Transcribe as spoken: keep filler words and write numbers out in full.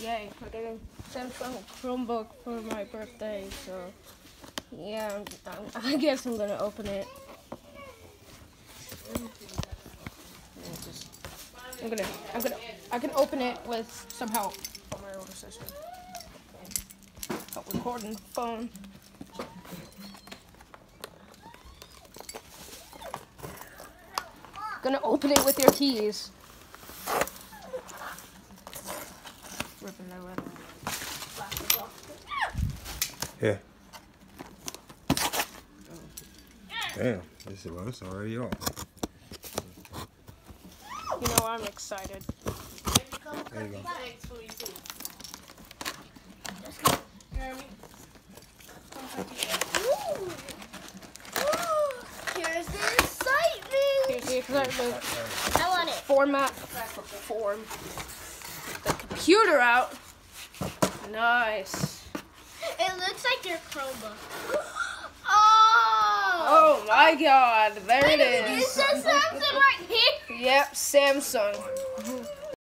Yay, I got a Samsung Chromebook for my birthday, so yeah, I'm, I'm, I guess I'm gonna open it. Just, I'm gonna, I'm gonna, I can open it with some help from my older sister. Help recording phone. Gonna open it with your keys. Ripping that leather. Yeah. Damn, this is well, it's already on. You know, I'm excited. There you go. Here's the excitement. Here's the excitement. I want it. Format. Form. The computer out. Nice. It looks like your Chromebook. Oh! Oh my God! There it Is is. this Samsung right here? Yep, Samsung.